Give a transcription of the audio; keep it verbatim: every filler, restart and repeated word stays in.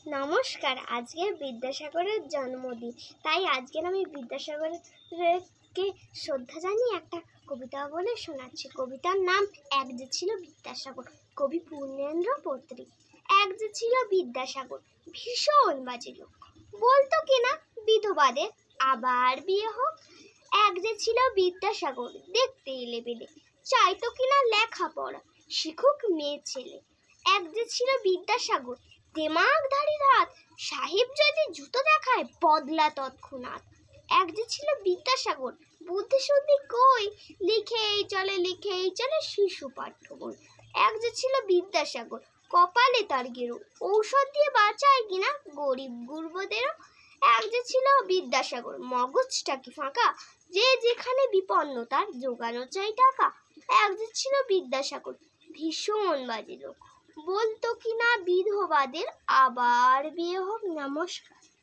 নমস্কার। আজকে বিদ্যাসাগরের জন্মদিন, তাই আজকে আমি বিদ্যাসাগরকে শ্রদ্ধা জানিয়ে একটা কবিতা বলে শোনাচ্ছি। কবিতার নাম এক যে ছিল বিদ্যাসাগর, কবি পূর্ণেন্দ্র পত্রিক। এক যে ছিল বিদ্যাসাগর, ভীষণ বাজে লোক, বলতো কিনা বিধবাদের আবার বিয়ে হোক। এক যে ছিল বিদ্যাসাগর, দেখতে এলেবেলে, চাইতো কিনা লেখাপড়া শিখুক মেয়ে ছেলে। এক যে ছিল বিদ্যাসাগর, দেমাগধারী রাত, সাহেব যদি জুতো দেখায় বদলা তৎক্ষণাৎ। এক যে ছিল বিদ্যাসাগর, বুদ্ধি শুদ্ধি কই, লিখেই চলে লিখেই চলে শিশু পাঠ্য বই। এক যে ছিল বিদ্যাসাগর, কপালে তার গেরো, ঔষধ দিয়ে বাঁচায় কিনা গরিব গুরবদেরও। এক যে ছিল বিদ্যাসাগর, মগজটা কি ফাঁকা, যে যেখানে বিপন্ন তার জোগানো চাই টাকা। এক যে ছিল বিদ্যাসাগর, ভীষণ বাজে লোক, বলতো কিনা বিধবাদের আবার বিয়ে হোক। নমস্কার।